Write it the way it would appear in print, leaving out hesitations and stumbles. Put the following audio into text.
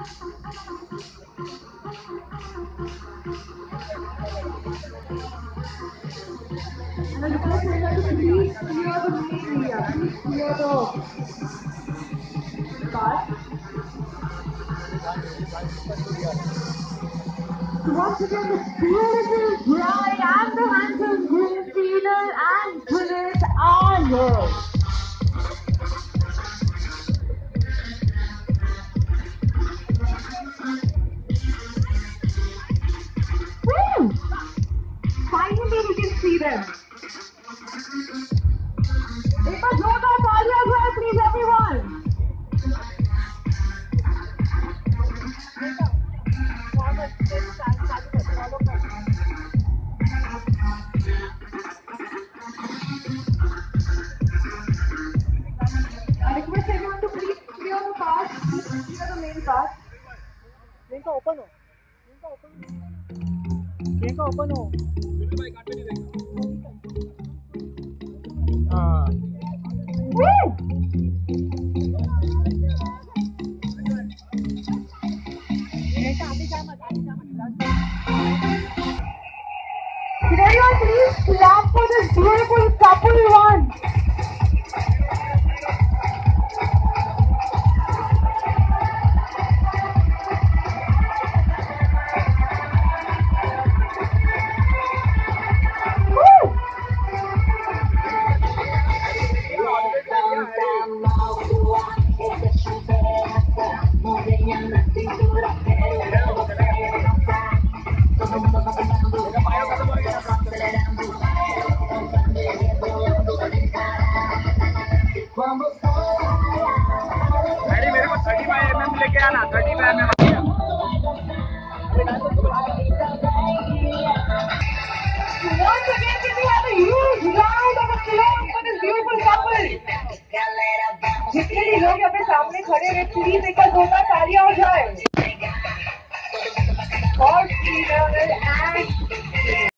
And I request everyone to please clear the main area. Please clear the path. So once again, the beautiful bride and the handsome groom, Peter and Phyllis, are here. Woo! Finally, we can see them. एक बार जोरदार तालियां हो जाए, please everyone. I request everyone to please clear the path. Please clear the main path. Priyanka open हो, Priyanka open हो। हाँ। प्रियंका आगे जा मत, आगे जा मत। Can everyone please clap for this beautiful couple once? मेरे को 35mm लेके आना, 35mm। Once again, can we have a huge round of applause for this beautiful couple? जितने भी लोग यहाँ पे सामने खड़े हैं, प्लीज एक बार जोरदार तालियां हो